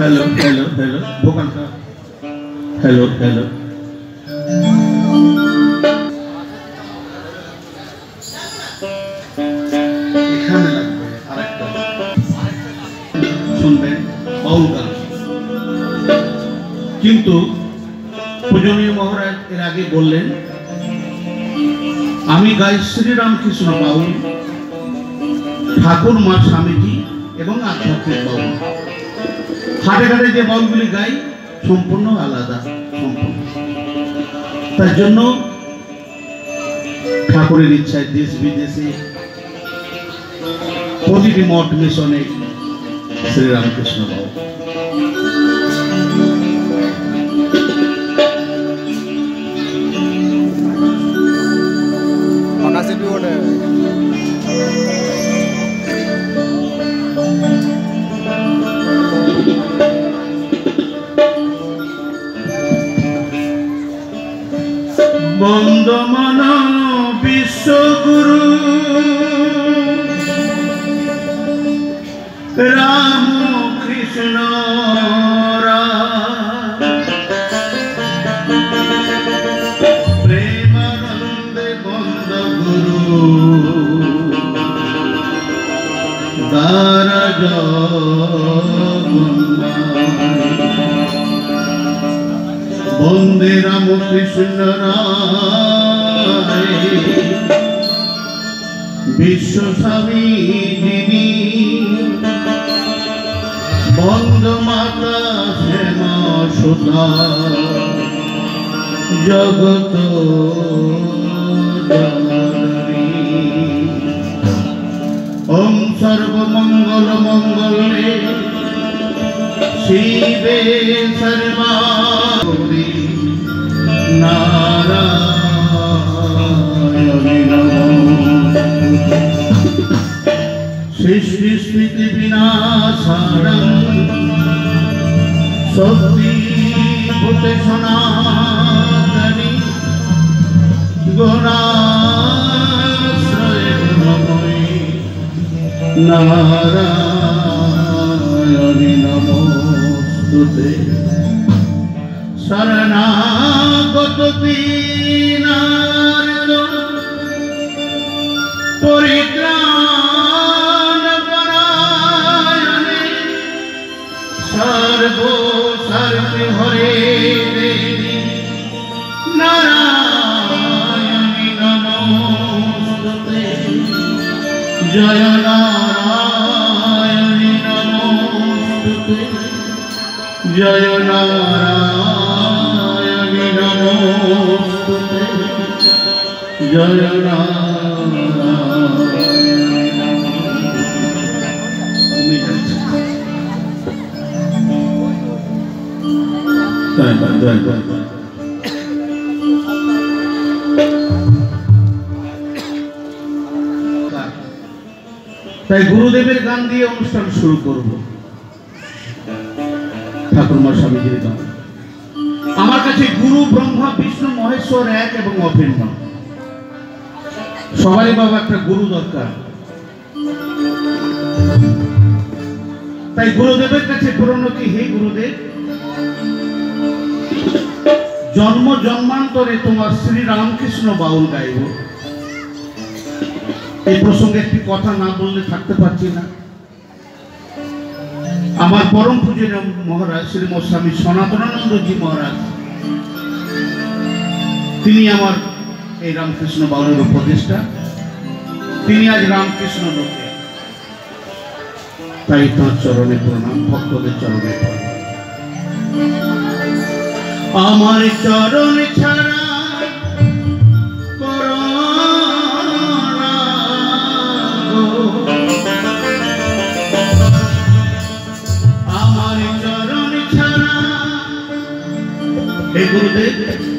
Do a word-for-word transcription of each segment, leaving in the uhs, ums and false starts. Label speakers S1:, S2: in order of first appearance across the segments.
S1: Hello hello hello भोकान का hello hello এখানে লাগবে আরেকটা শুনবেন বাউল গান কিন্তু পূজনীয় মহারাজ এর আগে বললেন আমি গাই শ্রীরামকৃষ্ণ বাউল ঠাকুর মা স্বামীজি এবং আধ্যাত্মিক বাউল হাটে ঘাটে যে বাউলগুলি গাই সম্পূর্ণ আলাদা সম্পূর্ণ তার জন্য ঠাকুরের ইচ্ছায় দেশ বিদেশে প্রতিটি মঠ মিশনে শ্রীরামকৃষ্ণ বাউল বন্দমান বিশ্বগুরু রাম কৃষ্ণ প্রেমানন্দে বন্দ গুরু দ্বারা বন্দে রাম কৃষ্ণ রায় বিশ্ব স্বামী দিদি বন্দ মাতা শ্যামা সুধা জগত ওম সর্বমঙ্গল মঙ্গলে শিবে সর্বারি নারায়ণে নমঃ সৃষ্টি স্থিতি বিনাশারং শক্তি ভূতে সনাতনী গুণাশ্রয়ে নমঃ নারায়ণে নমস্তুতে শরণাগত দীনার্ত পরিত্রাণ পরায়ণে সর্ব সর্বে হরে দেবী নারায়ণে নমস্তুতে জয় নারায়ণে নমস্তুতে জয় নারায়ণে নমস্তুতে জয় নারায়ণ। তাই গুরুদেবের গান দিয়ে অনুষ্ঠান শুরু করব। ঠাকুরমা স্বামীজির গান। আমার কাছে গুরু ব্রহ্মা বিষ্ণু মহেশ্বর এক এবং অভিন্ন। সবাই বাবা একটা গুরু দরকার। তাই গুরুদেবের কাছে পুরনো কি হে গুরুদেব, জন্ম জন্মান্তরে তোমার শ্রী রামকৃষ্ণ বাউল গাইব। এই প্রসঙ্গে একটি কথা না বললে থাকতে পারছি না। আমার পরম পূজনীয় মহারাজ শ্রীমৎ স্বামী সনাতনানন্দজি মহারাজ, তিনি আমার এই রামকৃষ্ণ বাউলের উপদেষ্টা। তিনি আজ রামকৃষ্ণ লোকে, তাই তাঁর চরণে প্রণাম, ভক্তদের চরণে প্রণাম। আমার চরণ ছাড়া হে গুরুদেব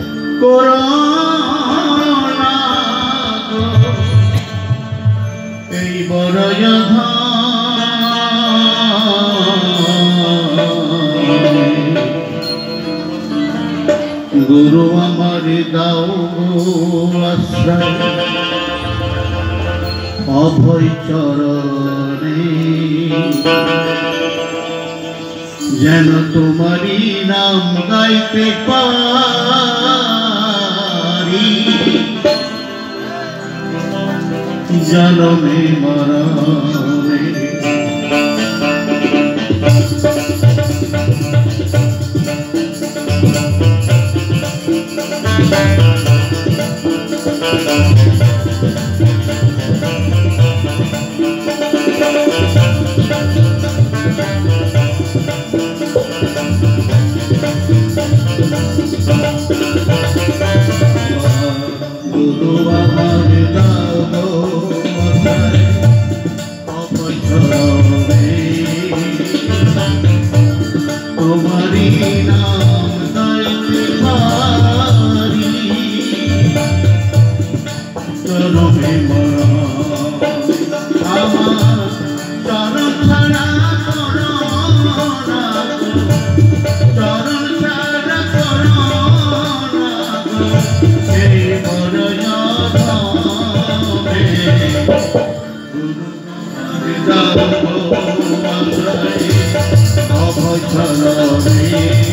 S1: করোনা এই বড় গুরু আমার দাও আশ্রয় অভয় চরণে যেন তোমারই নাম গাইতে পারি জনমে মরণে। গুরু আমার দাও অপচরণে, তোমারই নাম গাইতে পারি জনমে মরণে। আমার চরণ ছাড়া করো না গো, চরণ ছাড়া করো না গো, এই বড় যন্ত্রণে। গুরু আমার দাও আশ্রয় অভয়চরণে,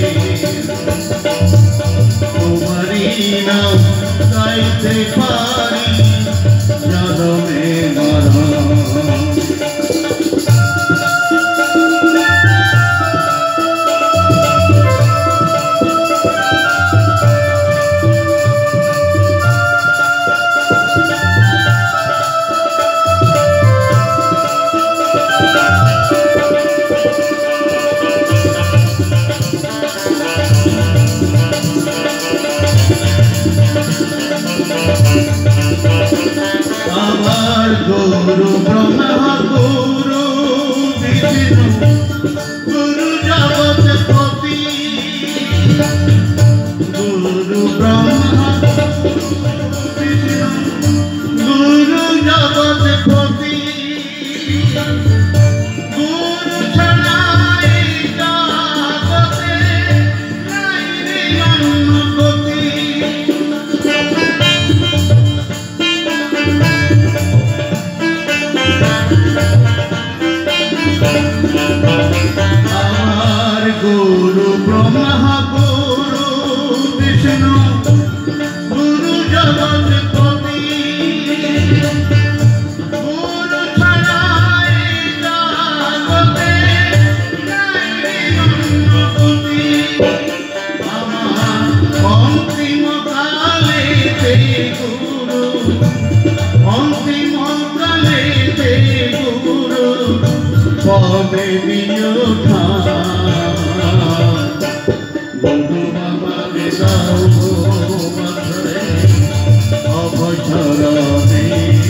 S1: তোমারই নাম গাইতে পারি জনমে মরণে। আমার গুরু ব্রহ্মা গুরু বিষ্ণু গুরু জগৎপতি, গুরু ব্রহ্মা বিষ্ণু গুরু জগৎপতি, গুরু ছাড়াই জগতে নাই রে অন্য গতি। আমার গুরু ব্রহ্মা গুরু বিষ্ণু গুরু জগৎপতি, গুরু ছাড়াই জগতে নাই রে অন্য গতি। আমার অন্তিম কালেতে গুরু, অন্তিম কালেতে গুরু পদে দিও বন্ধু আমার দাও আশ্রয় অভয়চরণে,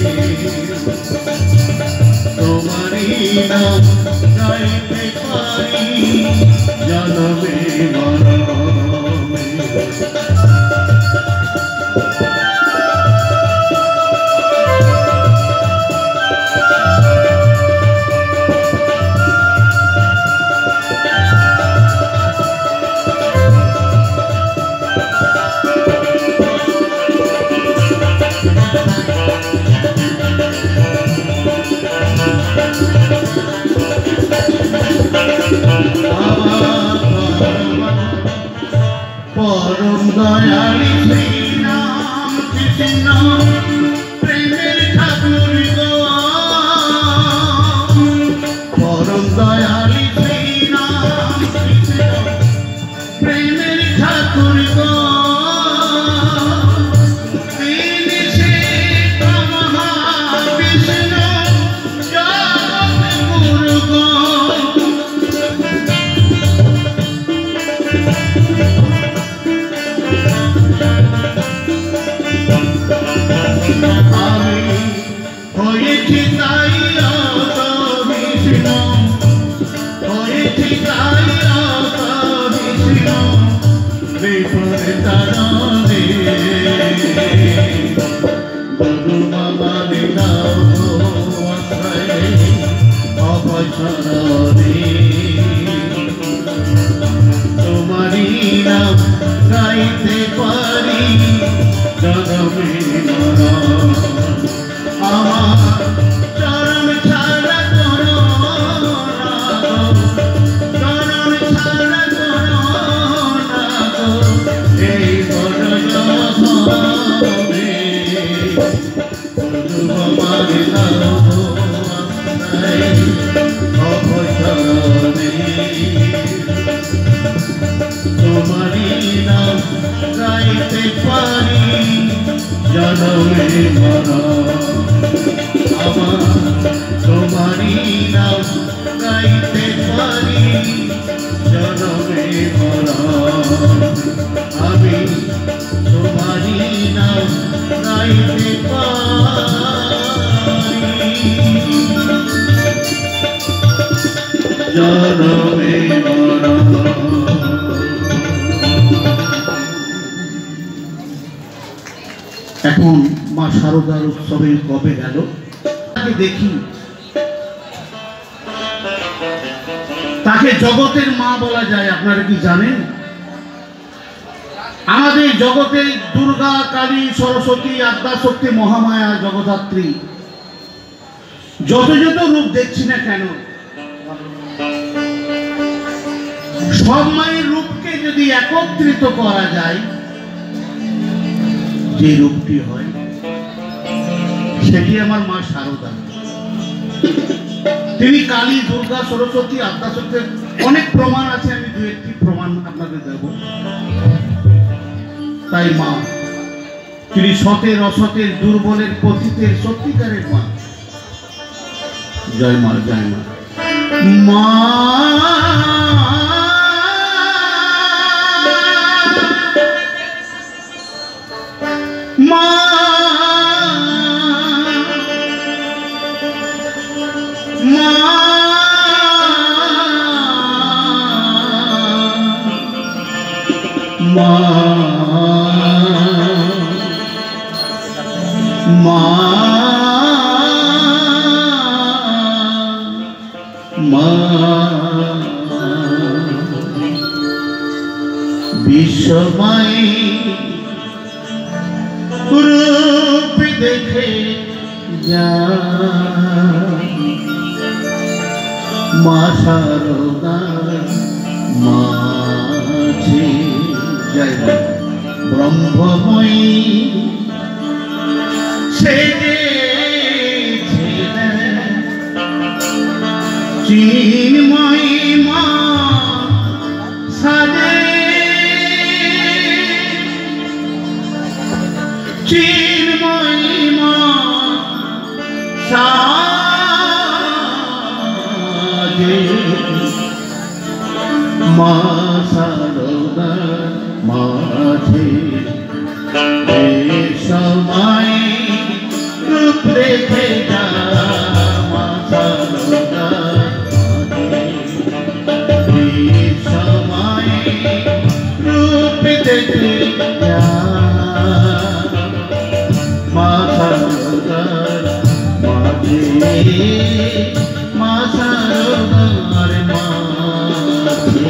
S1: তোমারই নাম গাইতে পারি জনমে মরণে। পরম দয়ালি শ্রীরাম কৃষ্ণ প্রেমের ঠাকুর গো, পরম দয়ালি শ্রীরাম কৃষ্ণ প্রেমের ঠাকুর গো, তিনি সে মহাবিষ্ণু জগৎগুরু গো। আমি হয়েছি তাই বিষ্ণু, হয়েছি তাই বিষ্ণু বিপরে তারণে, গুরু আমার দাও আশ্রয় অভয়চরণে, তোমারই নাম গাইতে পারি জনমে মরণে। আমার চরণ ছাড়া করো না গো, চরণ ছাড়া জনমে মরণ। এখন মা শারদার উৎসবে কবে গেল তাকে দেখি, তাকে জগতের মা বলা যায়। আপনারা কি জানেন আমাদের জগতে দুর্গা, কালী, সরস্বতী, আদ্যাশক্তি, মহামায়া, জগদ্ধাত্রী যত যত রূপ দেখছি না কেন, সব মায়ের রূপকে যদি একত্রিত করা যায়, যে রূপটি হয় সেটি আমার মা শারদা। তিনি কালী, দুর্গা, সরস্বতী, আদ্যাশক্তির অনেক প্রমাণ আছে, আমি দু একটি প্রমাণ আপনাদের দেব। তাই মা তিনি সতের, অসতের, দুর্বলের, পতিতের সত্যিকারের মা। জয় মা, জয় মা। মা মা মা মা মা বিশ্বময় রূপ দেখে যা মা শারদা মাঝে। জয় মা। ব্রহ্মময়ী সে চিন্ময়ী মা সাজে, চিন্ময়ী মা সাজে। মা শারদা মাঝে সময় রূপ দেখে যা, মা শারদা সময় রূপ দেখে যা, মা শারদা মাঝে, মা শারদার মাঝে।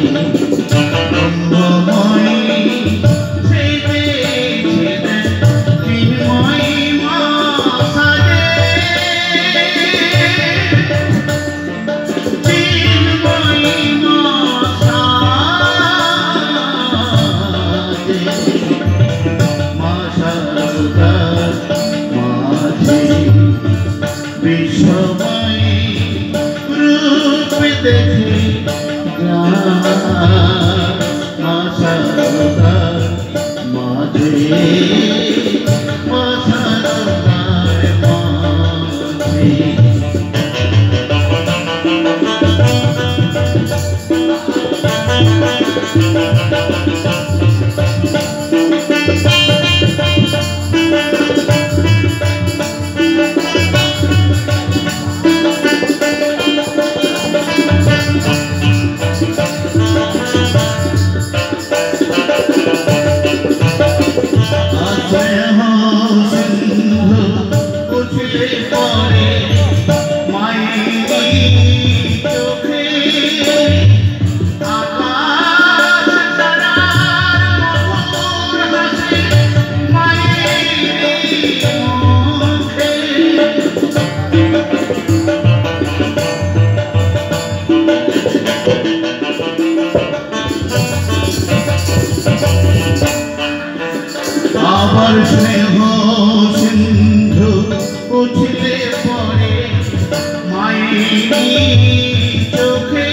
S1: আবার স্নেহ সিন্ধু উঠলে পরে মায়ের চোখে,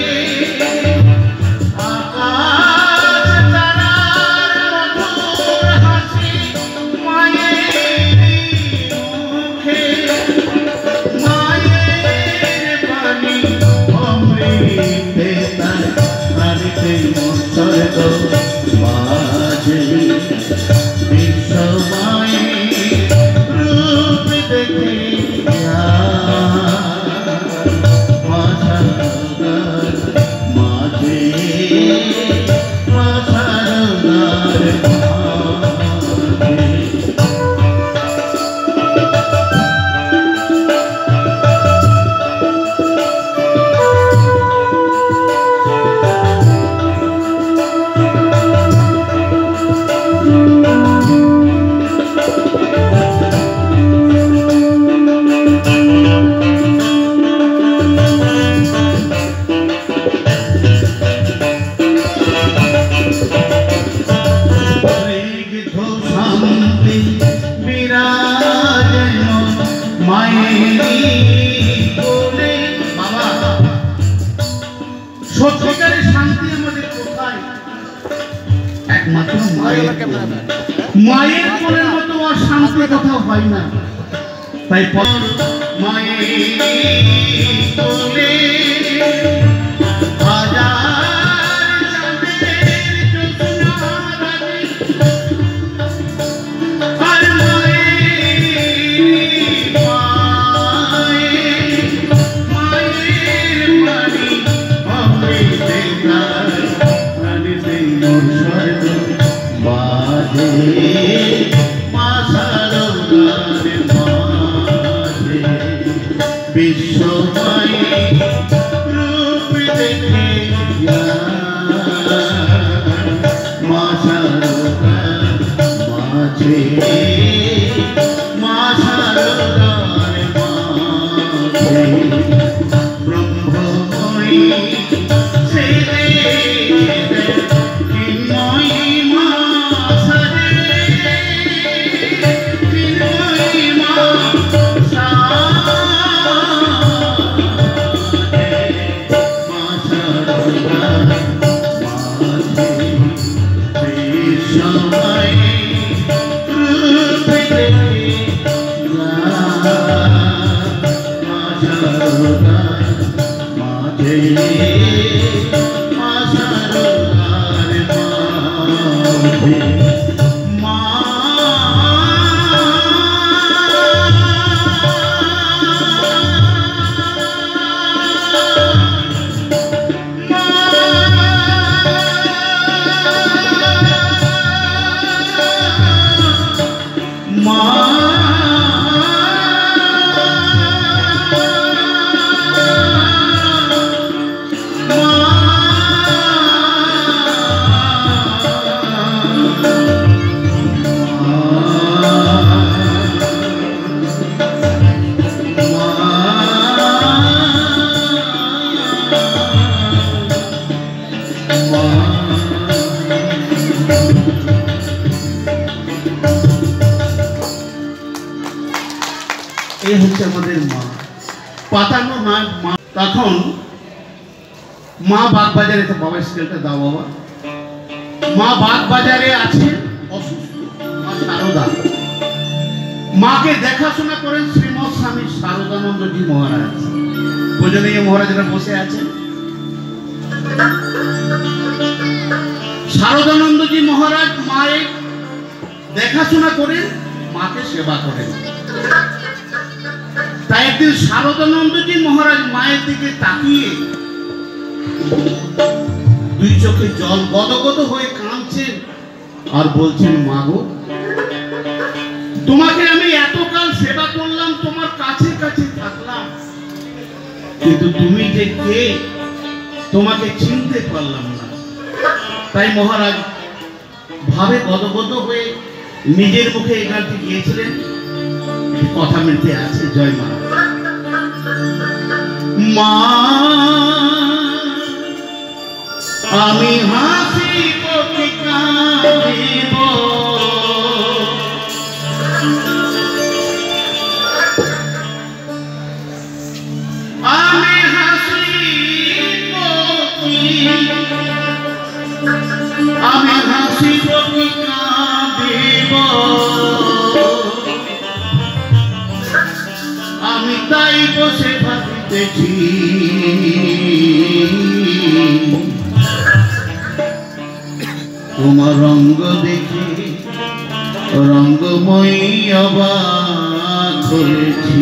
S1: আকাশ তারার মধুর হাসি মায়ের মুখে, মায়ের বাণী অমৃতে তার হারিতে মস্তর্গ মাঝে। রূপ দেখে মা সত্যিকারের শান্তি আমাদের কোথায়? একমাত্র মায়ের কোলে। মায়ের কোলের মতো আর শান্তি কোথাও হয় না। তাই মায়ের কোলে বিশ্বময় রূপ দেখে মা শারদার মাঝে মা শারদার মাঝে ব্রহ্মময়ী সে চিন্ময়ী মা সাজে চিন্ময়ী মা আমাদের মা পাতানো মা। তখন মা বাগবাজারে, তো বাবা স্কেলটা দাও বাবা, মা বাগবাজারে আছে অসুস্থ মা শারদা। মাকে দেখাশোনা করেন শ্রীমৎ স্বামী শারদানন্দজি মহারাজ। পূজনীয় মহারাজরা বসে আছেন। শারদানন্দজি মহারাজ মায়ের দেখাশোনা করেন, মাকে সেবা করেন। তাই একদিন শারদানন্দজি মহারাজ মায়ের দিকে তাকিয়ে দুই চোখে জল গদগদ হয়ে কাঁদছেন আর বলছেন, মা গো, তোমাকে আমি এতকাল সেবা করলাম, তোমার কাছে কাছে থাকলাম, কিন্তু তুমি যে কে তোমাকে চিনতে পারলাম না। তাই মহারাজ ভাবে গদগদ হয়ে নিজের মুখে এই গানটি গিয়েছিলেন। কথা মিলতে আছে। জয় মা। মা আমি হাসিব কি কাঁদিব, আমি হাসিব কি আমি হাসিব কি কাঁদিব, আমি তাই বসে ভাবিতেছি তোমার রঙ্গ দেখে রঙ্গময়ী অবাক হয়েছি।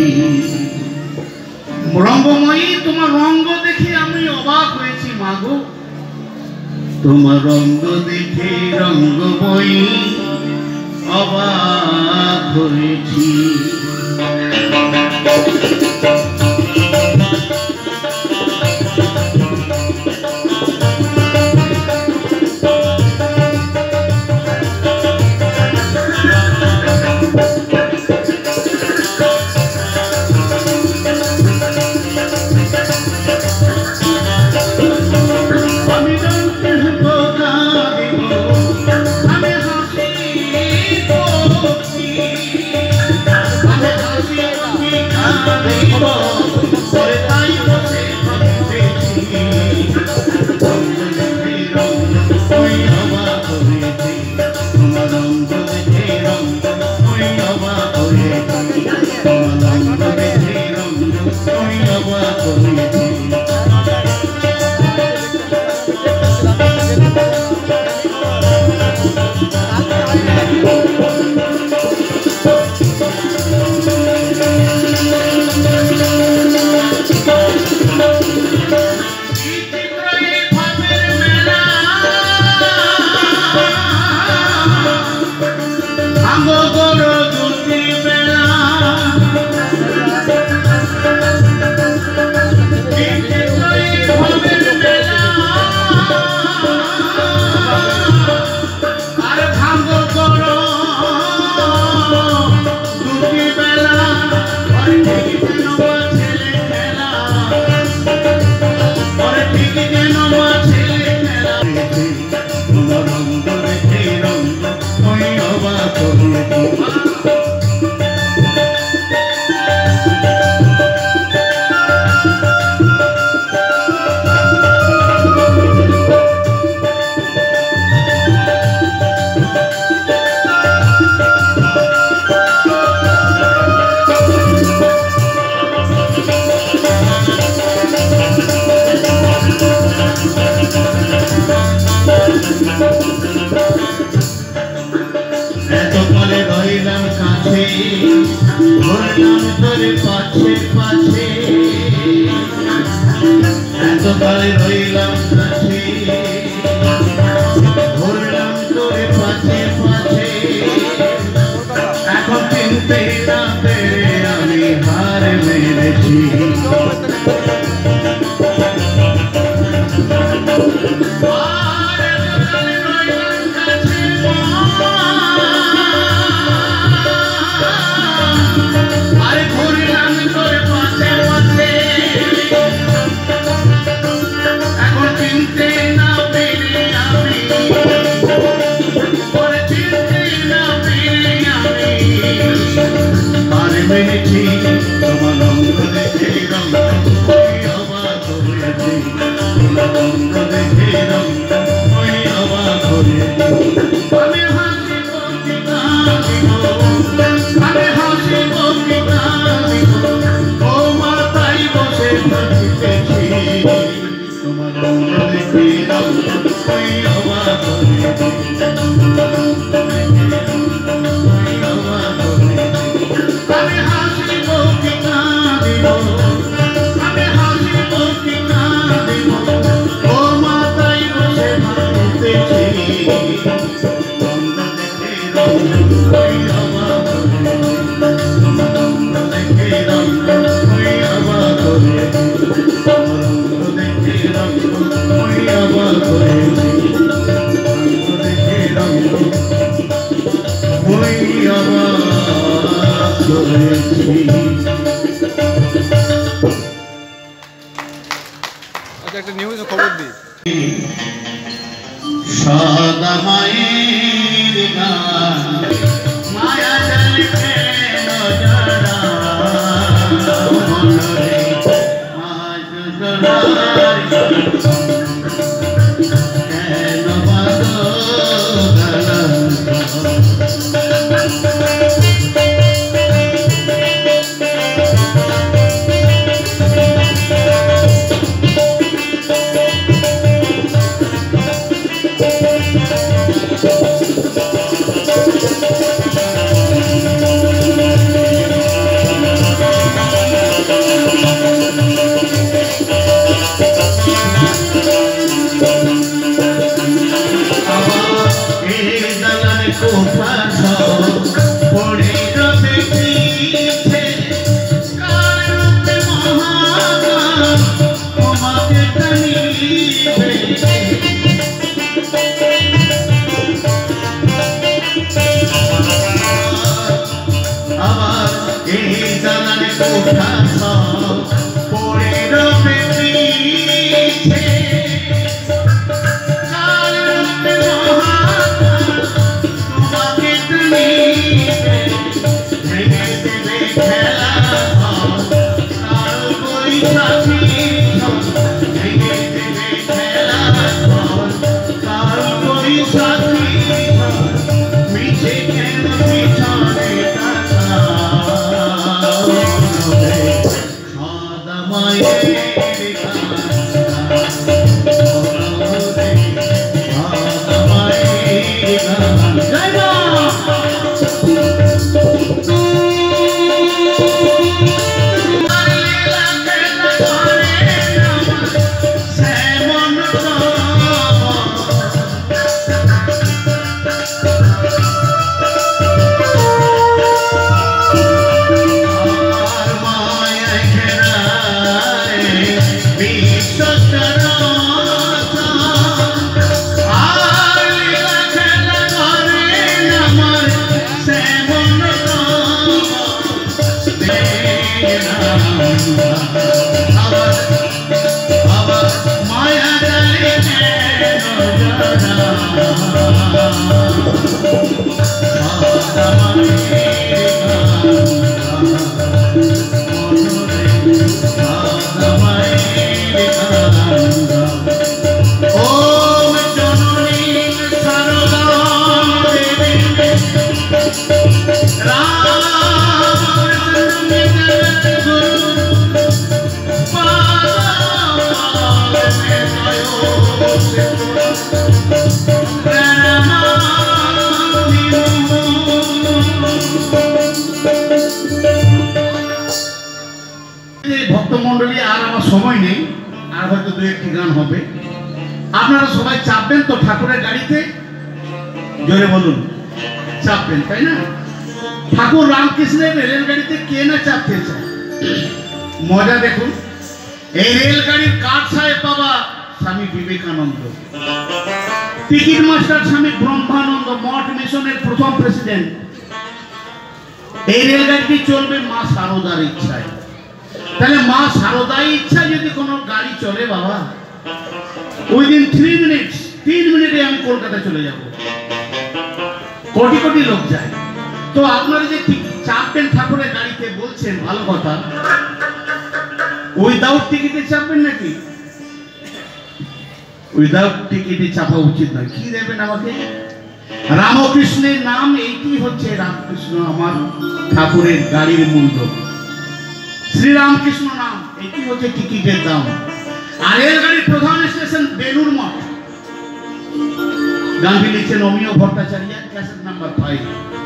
S1: রঙ্গময়ী তোমার রঙ্গ দেখে আমি অবাক হয়েছি মা গো, তোমার রঙ্গ দেখে রঙ্গময়ী অবাক হয়েছি। Come on. ডালে রইলাম কাছে ধরলাম তোরে পাশে পাশে এখন চিনতে না পেরে আমি হার মেরেছি মেরেছি তোমার রঙ দেখে রঙ ওই অবাক হয়েছি তোমার রঙ দেখে রঙ ওই অবাক হয়েছি আমি হাসিব কি কাঁদিব আমি হাসিব কি কাঁদিব ও মাথায় বসে থাকিতেছি তোমার রঙ দেখে রঙ ওই অবাক হয়েছি তোমার রঙ দেখে রঙ ওই অবাক হয়েছি আমি হাসিব কি কাঁদিব আমি হাসিব কি কাঁদিব ও মাথায় বসে ভাবতেছি রঙ দেখে রঙ ওই অবাক রঙ দেখে রঙ ওই অবাক রঙ দেখে রঙ ওই অবাক রঙ দেখে রঙ ওই অবাক
S2: আচ্ছা একটা নিউজ খবর দিই
S1: সাদা মায়ের গান মায়া জলকে নজরা মনরে আজ জড়ার কেন বাদো গলন ভক্তমণ্ডলী আর আমার সময় নেই আর হয়তো দু একটি গান হবে। আপনারা সবাই চাপবেন তো ঠাকুরের গাড়িতে? জোরে বলুন, চাপবেন তাই না? ঠাকুর রামকৃষ্ণের রেলের গাড়িতে কে না চাপতে চায়? মজা দেখুন, এই রেলগাড়ির কাঠ সাহেব বাবা স্বামী বিবেকানন্দ, টিকিট মাস্টার স্বামী ব্রহ্মানন্দ, মঠ মিশনের প্রথম প্রেসিডেন্ট। এই রেলগাড়িটি চলবে মা শারদার ইচ্ছায়। তাহলে মা শারদার ইচ্ছায় যদি কোনো গাড়ি চলে বাবা, উইদিন থ্রি মিনিটস তিন মিনিটে আমি কলকাতা চলে যাব। কোটি কোটি লোক যায়। তো আপনারা যে চাপবেন ঠাকুরের গাড়িতে বলছেন ভালো কথা, উইদাউট টিকিটে চাপবেন নাকি? উইদাউট টিকিটে চাপা উচিত নয়। কি দেবেন আমাকে? রামকৃষ্ণের নাম, এইটি হচ্ছে রামকৃষ্ণ আমার ঠাকুরের গাড়ির মূল্য। শ্রীরামকৃষ্ণ নাম, এটি হচ্ছে টিকিটের দাম। আর রেলগাড়ির প্রধান স্টেশন বেলুর মঠ। গানটি লিখছেন Amiya Bhattacharya, cassette number five.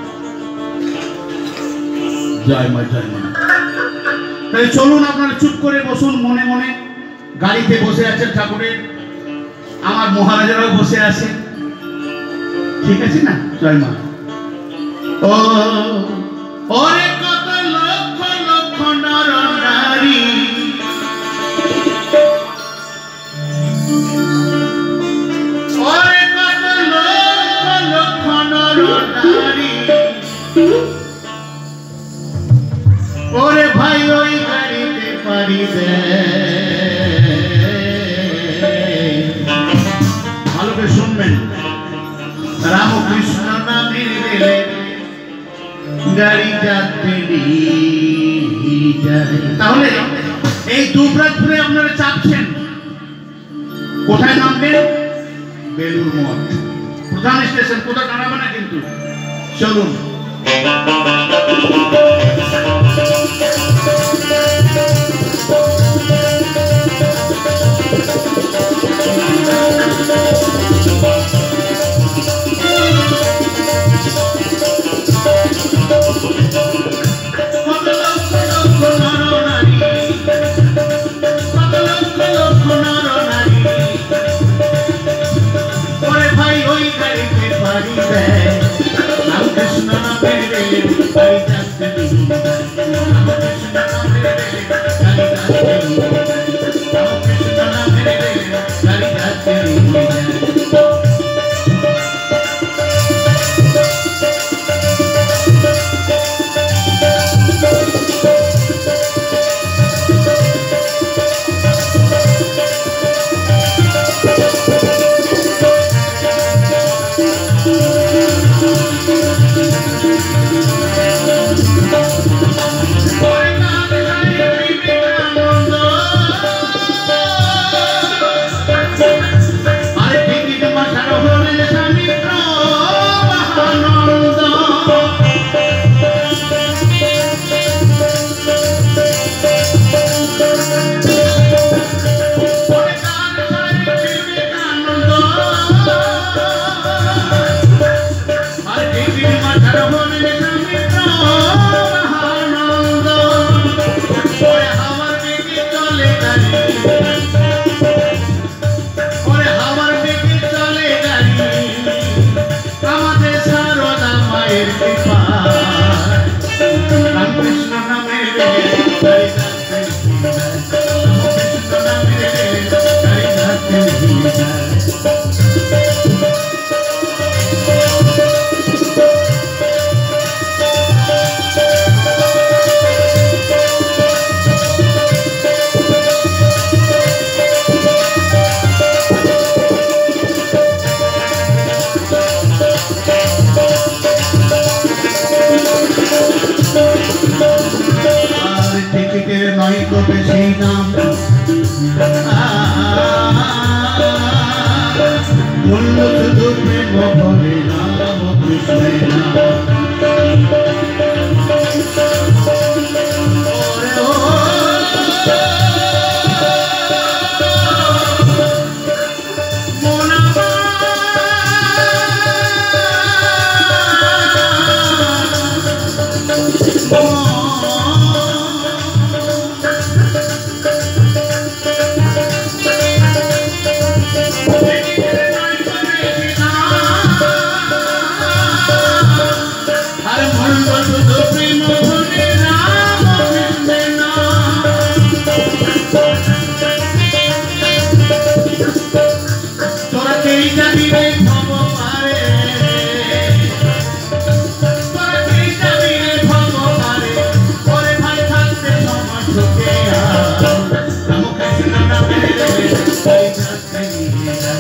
S1: জয় মা, জয় মা। তাহলে চলুন আপনারা চুপ করে বসুন, মনে মনে। গাড়িতে বসে আছেন ঠাকুরের, আমার মহারাজারাও বসে আছেন, ঠিক আছে না? জয় মা। ও ওরে কত লক্ষ লক্ষ নর নারী, ওরে কত লক্ষ লক্ষ নর নারী, ওরে ভাই ওই গাড়িতে পারি দে। ভালো করে শুনবেন, রামকৃষ্ণ নামের রেলে গাড়ি যাত্রী যায়। তাহলে এই দুবরাজপুরে আপনারা চাপছেন, কোথায় নামবেন? বেলুর মঠ প্রধান স্টেশন। কোথায় দাঁড়াবে না কিন্তু। চলুন।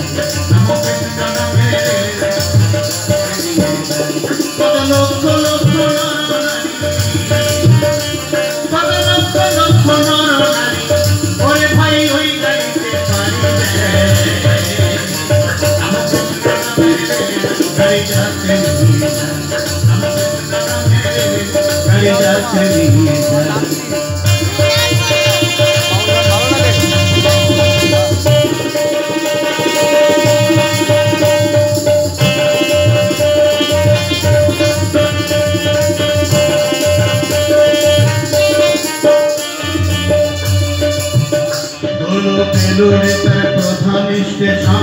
S1: নমো কৃষ্ণ নামে কত লক্ষ লক্ষ নরনারী কত লক্ষ লক্ষ নরনারী ওরে ভাই ওই গাড়িতে পারি নমো কৃষ্ণ নামে গাড়ি যাচ্ছে গাড়ি যাচ্ছে প্রধান স্টেশন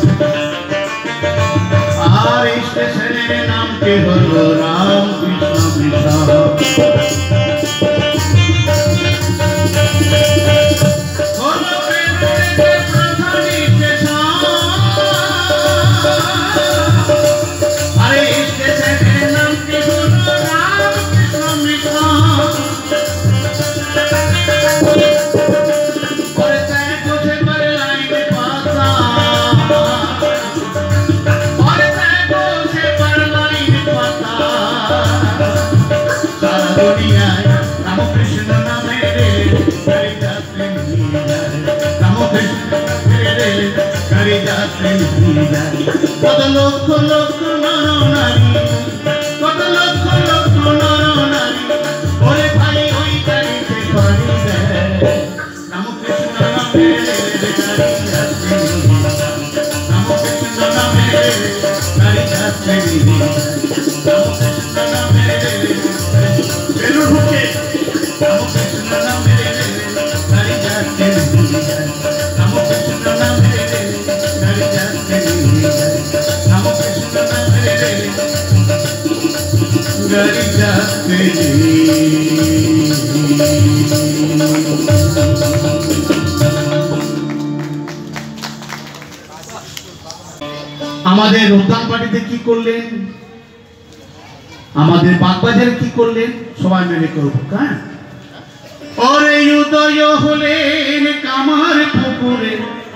S1: আর স্টেশনের নামটি হলো রামকৃষ্ণ মিশন কত লক্ষ লক্ষ নরনারী কত লক্ষ লক্ষ নরনারী ওরে ভাই ওই গাড়িতে পারি রামকৃষ্ণ নামে গাড়ি যাচ্ছে রামকৃষ্ণ নামে গাড়ি যাচ্ছে রামকৃষ্ণ নামে বেলুর ঢুকে রামকৃষ্ণ নামে গাড়ি যাচ্ছে রামকৃষ্ণ নামে গাড়ি যাচ্ছে রামকৃষ্ণ নামে গাড়ি যাচ্ছে আমাদের উদ্যান পার্টিতে কি করলেন আমাদের বাগবাজারে কি করলেন সবাই মিলে করব হ্যাঁ ওরে উদয় হলেন কামার পুকুরে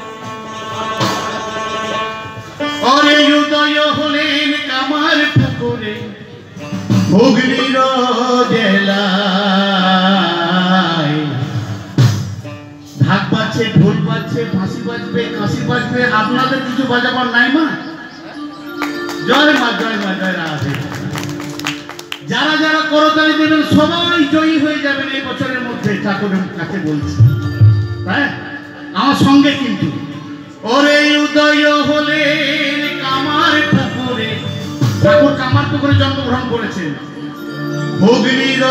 S1: ওরে উদয় হলেন কামার পুকুরে হুগলির জেলায় ঢাক বাজছে ঢোল বাজছে ফাঁসি বাজবে কাশি বাজবে আপনাদের কিছু বাজাবার নাই মা জয় মা জয় মা জয় রাধে যারা যারা করতালি দেবেন সবাই জয়ী হয়ে যাবেন এই বছরের মধ্যে ঠাকুরের কাছে বলছি হ্যাঁ আমার সঙ্গে কিন্তু ওরে উদয় হলেন কামার পুকুরে ঠাকুর কামার পুকুরে জন্মগ্রহণ করেছেন হুগলির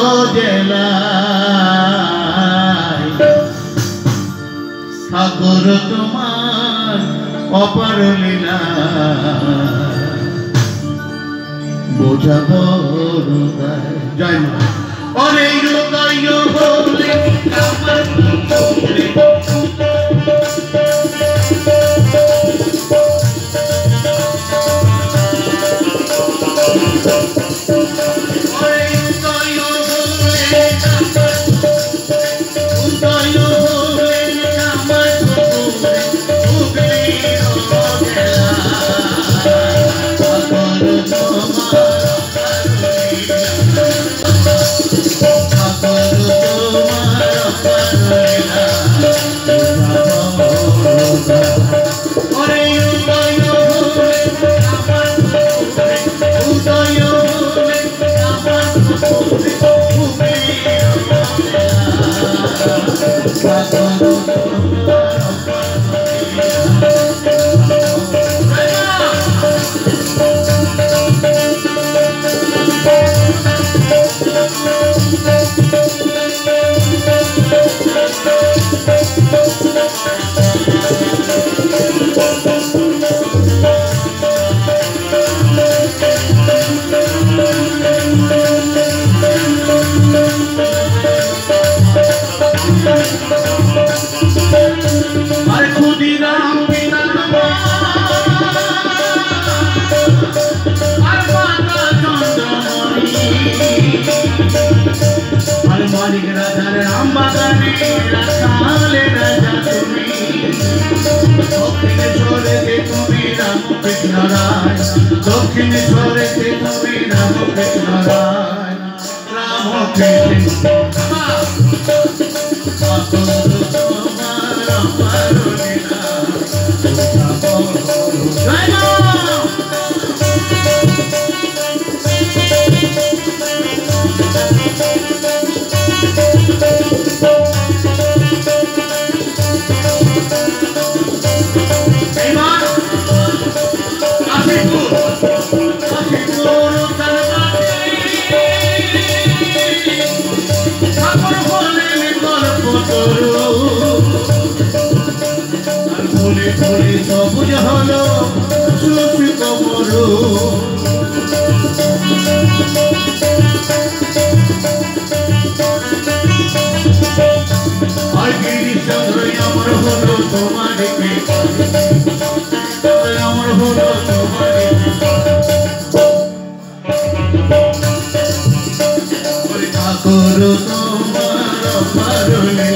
S1: জেলায় ঠাকুর তোমার অপার লীলা বোঝাব জয় মা ওরে উদয় হলেন কামার পুকুরে সবুজ হলো সুশীত মরু আর গিরিশচন্দ্র আমার হলো তোমার আমার হলো তোমার ঠাকুর তোমার পারলে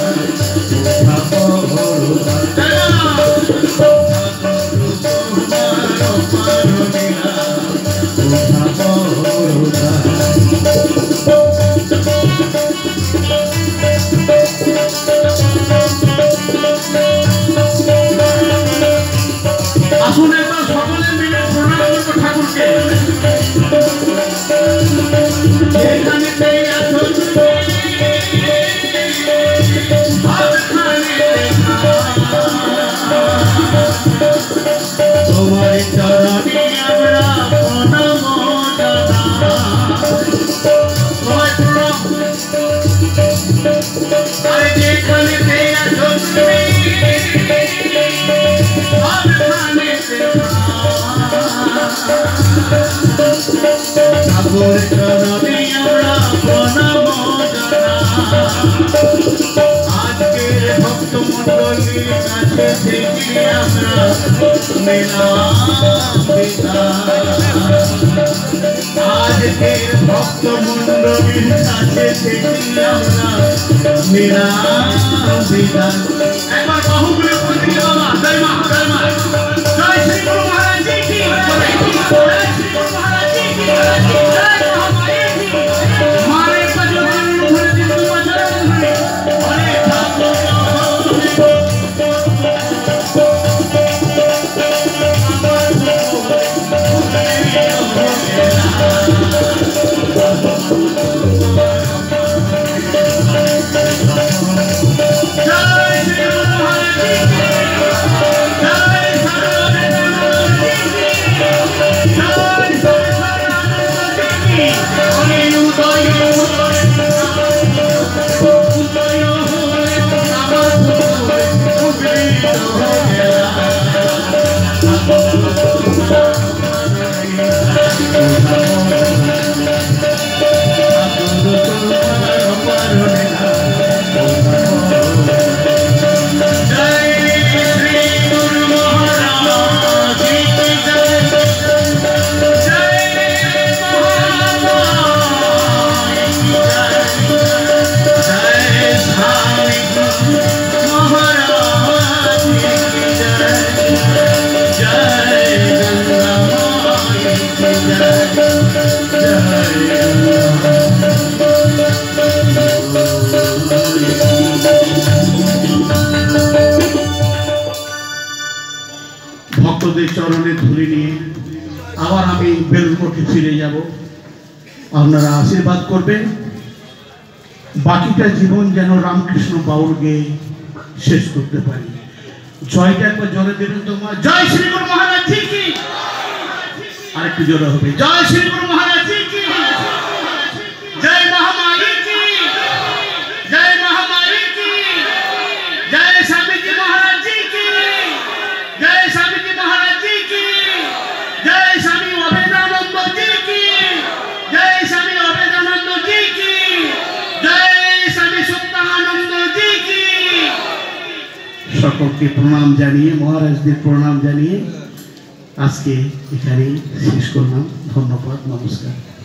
S1: আসুন একবার সকলে মিলে প্রণাম করবো ঠাকুরকে তোমার চরণে আমরা প্রণাম আরে যেখানে ঠাকুর চরণে আমরা প্রণাম আজকের ভক্ত মন্ডলীর কাছে থেকে আমরা নিলাম আজকের ভক্ত মন্ডলীর কাছে থেকে আমরা নিলাম বিদান একবার বাহুগুলো বলতে বাবা জয় মা জয় মা জয় শ্রী গুরু মহারাজ কি জয় শ্রী গুরু মহারাজ কি জয় মহামায়া কি মারে পজন ধরে দিন তোমার ধরে অনেক ঠাকুর ভক্তদের চরণে ধুলি নিয়ে আবার আমি বেলুড়মঠে ফিরে যাব আপনারা আশীর্বাদ করবেন বাকিটা জীবন যেন রামকৃষ্ণ বাউল গেয়ে শেষ করতে পারি জয়টা একবার জোরে দেবেন তোমার জয় শ্রী গুরু মহারাজ কি আরেকটু জোরে হবে জয় শ্রী গুরু মহারাজ কি জয় মহামায়া কি জয় মহামায়া কি জয় স্বামীজি মহারাজ কি জয় স্বামীজি মহারাজ কি জয় স্বামী অভেদানন্দ জি কি জয় স্বামী অভেদানন্দ জি কি জয় স্বামী সত্যানন্দ জি কি সকলকে প্রণাম জানিয়ে মহারাজদের প্রণাম জানিয়ে আজকে এখানেই শেষ করলাম ধন্যবাদ নমস্কার।